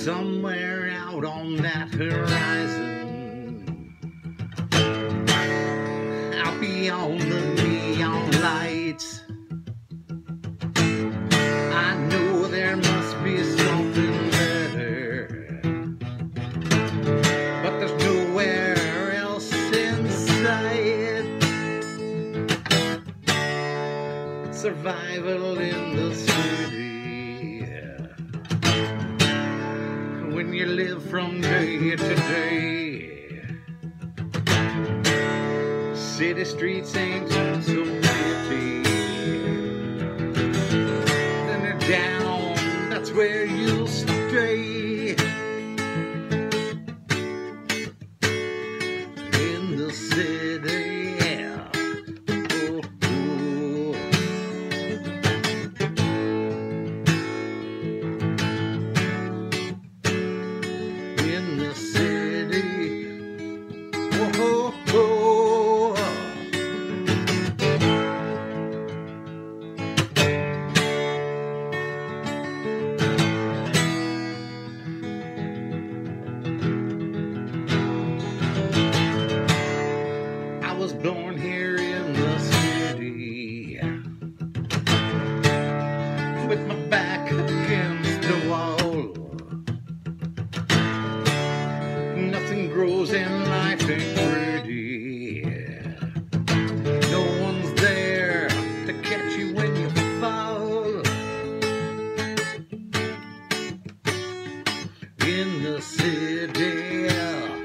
somewhere out on that horizon, out beyond the neon lights, I know there must be something better, but there's nowhere else in sight. Survival in the city, when you live from day to day. City streets ain't so pretty. Then they're down, that's where you'll stay. In the city, yeah. Oh, oh. In the city, oh, oh, oh. I was born here in the city, with my back against the wall. Nothing grows in life ain't pretty. No one's there to catch you when you fall. In the city,